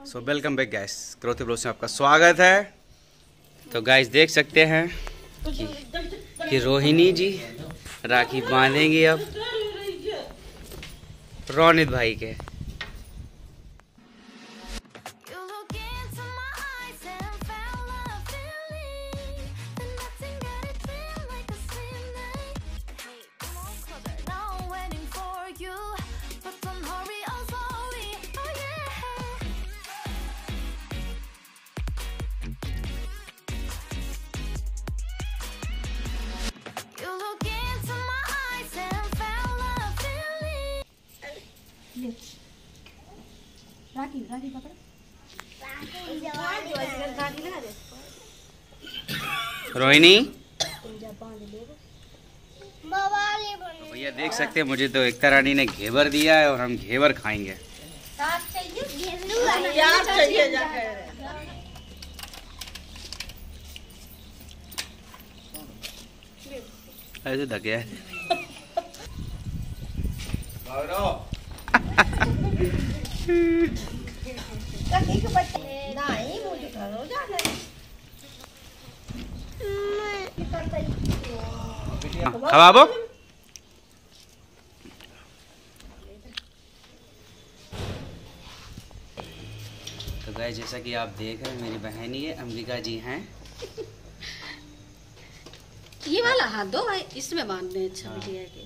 सो welcome back guys, क्रोथी blogs में आपका स्वागत है। तो गाइस देख सकते हैं कि रोहिणी जी राखी बांधेंगी अब रोनित भाई के। राखी राखी पकड़। रोहिणी भैया देख सकते हैं, मुझे तो एकता रानी ने घेवर दिया है और हम घेवर खाएंगे। ऐसे धके है। खवाबो तो गाइस जैसा कि आप देख रहे हैं, मेरी बहन ही है अंबिका जी हैं। ये वाला हाथ दो भाई, इसमें बांधने अच्छा बढ़िया के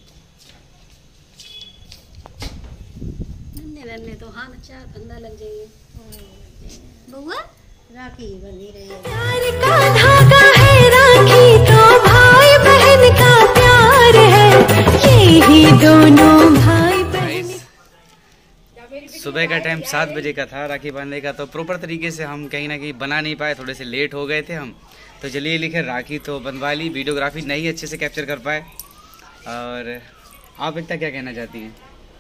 नन्हे तो हाथ अच्छा गंदा लग जाएंगे। बउआ राखी बंधी रही है। प्यार का धागा है राखी तो भाई बहन का प्यार है, यही दोनों भाई बहन। सुबह का टाइम 7 बजे का था राखी बांधने का, तो प्रॉपर तरीके से हम कहीं ना कहीं बना नहीं पाए, थोड़े से लेट हो गए थे हम। तो चलिए लिखे राखी तो बनवा ली, वीडियोग्राफी नहीं अच्छे से कैप्चर कर पाए। और आप एकता क्या कहना चाहती हैं?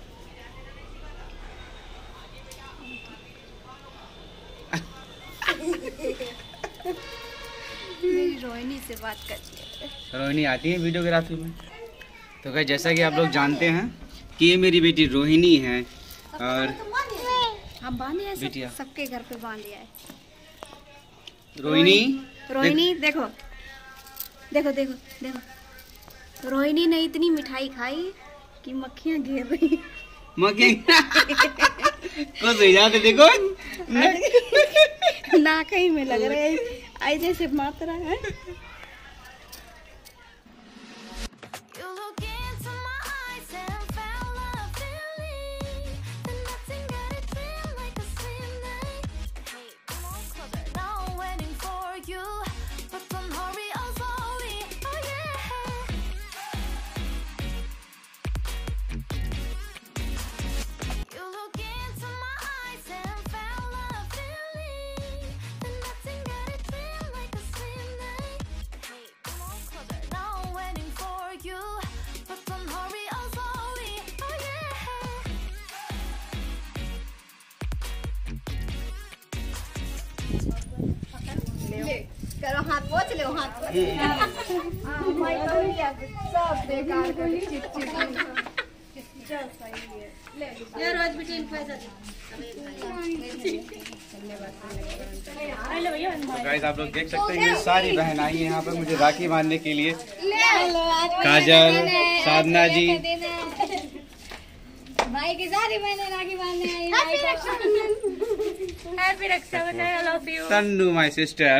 मेरी रोहिणी से बात करती है। रोहिणी आती है वीडियोग्राफी में। तो गाइस जैसा कि आप लोग जानते हैं कि ये मेरी बेटी रोहिणी है और हम बांधे हैं बिटिया सबके घर पे बांध दिया है। रोहिणी रोहिणी देखो देखो देखो देखो, रोहिणी ने इतनी मिठाई खाई कि मक्खियां गिर रही। कुछ हो जाते देखो नाक ही में लग रहे हैं ऐसे से मात्रा है। करो हाथ पोंछ लो, हाथ पोंछ सब बेकार कर चिट चिट ये रोज बेटी पैसा गाइस आप लोग देख सकते हैं, ये सारी बहन आई है यहाँ पर मुझे राखी बांधने के लिए। काजल, साधना जी, भाई की सारी बहनें राखी बांधने आई हैं। Happy Rakshabandhan, I love you Tannu my sister.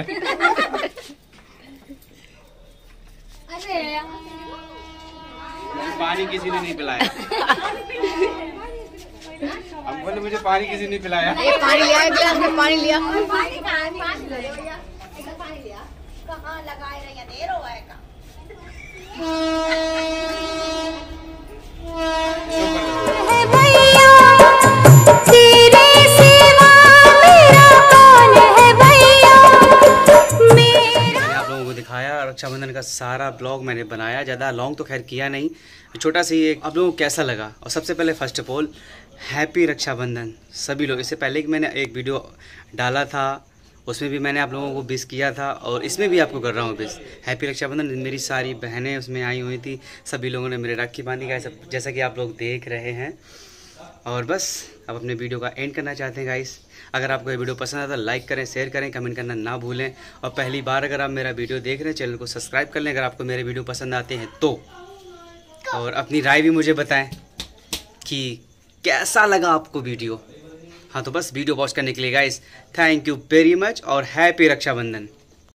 अरे पानी किसी ने नहीं पिलाया। अब बोले मुझे पानी किसी ने पिलाया। ये पानी लिया, गिलास में पानी लिया। पानी कहाँ लिया? पानी लिया कहाँ लगाए रही है, देर हो आएगा। आप लोगों को दिखाया रक्षाबंधन का सारा ब्लॉग मैंने बनाया, ज़्यादा लॉन्ग तो खैर किया नहीं, छोटा सा ही एक। आप लोगों को कैसा लगा? और सबसे पहले first of all happy Rakshabandhan सभी लोग। इससे पहले कि मैंने एक वीडियो डाला था उसमें भी मैंने आप लोगों को विश किया था और इसमें भी आपको कर रहा हूँ विश। हैप्पी रक्षाबंधन। मेरी सारी बहनें उसमें आई हुई थी, सभी लोगों ने मेरे राखी बांधी गाइस, जैसा कि आप लोग देख रहे हैं। और बस अब अपने वीडियो का एंड करना चाहते हैं गाइस। अगर आपको ये वीडियो पसंद आता है तो लाइक करें, शेयर करें, कमेंट करना ना भूलें। और पहली बार अगर आप मेरा वीडियो देख रहे हैं चैनल को सब्सक्राइब कर लें अगर आपको मेरे वीडियो पसंद आते हैं तो। और अपनी राय भी मुझे बताएं कि कैसा लगा आपको वीडियो। हाँ तो बस वीडियो वॉच करने के लिए guys thank you very much और हैप्पी रक्षाबंधन।